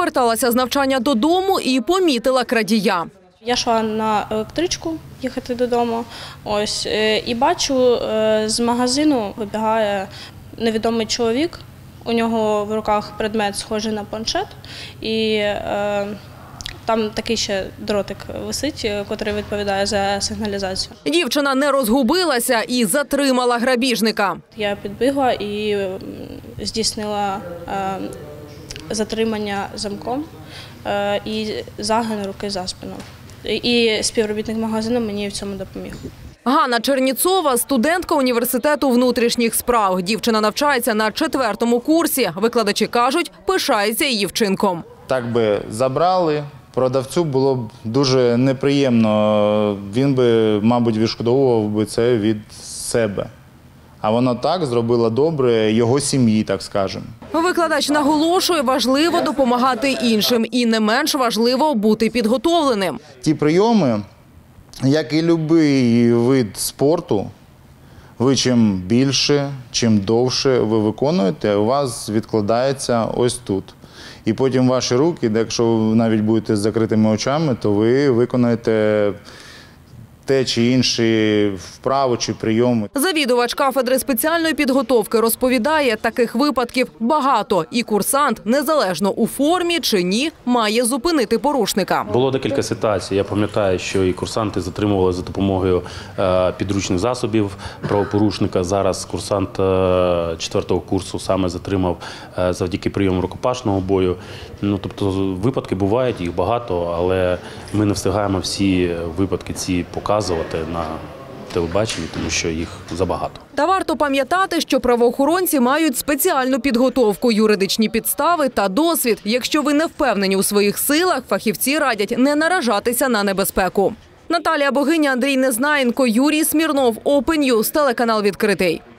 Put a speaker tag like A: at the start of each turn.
A: поверталася з навчання додому і помітила крадія.
B: Я йшла на електричку їхати додому, і бачу, з магазину вибігає невідомий чоловік. У нього в руках предмет схожий на планшет, і там такий ще дротик висить, який відповідає за сигналізацію.
A: Дівчина не розгубилася і затримала грабіжника.
B: Я підбігла і здійснила затримання замком і загин руки за спину. І співробітник магазину мені в цьому допоміг.
A: Ганна Черніцова – студентка університету внутрішніх справ. Дівчина навчається на 4-му курсі. Викладачі кажуть, пишається її вчинком.
C: Так би забрали, продавцю було б дуже неприємно. Він би, мабуть, відшкодовував би це від себе. А воно так зробило добре його сім'ї, так скажемо.
A: Викладач наголошує, важливо допомагати іншим і не менш важливо бути підготовленим.
C: Ті прийоми, як і будь-який вид спорту, ви чим більше, чим довше ви виконуєте, у вас відкладається ось тут. І потім ваші руки, якщо ви навіть будете з закритими очами, то ви виконаєте те чи інші вправи чи прийоми.
A: Завідувач кафедри спеціальної підготовки розповідає, таких випадків багато. І курсант, незалежно у формі чи ні, має зупинити порушника.
D: Було декілька ситуацій. Я пам'ятаю, що і курсанти затримували за допомогою підручних засобів правопорушника. Зараз курсант 4-го курсу саме затримав завдяки прийому рукопашного бою. Тобто випадки бувають, їх багато, але ми не встигаємо всі випадки ці показувати на телебаченні, тому що їх забагато.
A: Та варто пам'ятати, що правоохоронці мають спеціальну підготовку, юридичні підстави та досвід. Якщо ви не впевнені у своїх силах, фахівці радять не наражатися на небезпеку. Наталія Богиня, Андрій Незнаєнко, Юрій Смірнов, Open News, телеканал «Відкритий».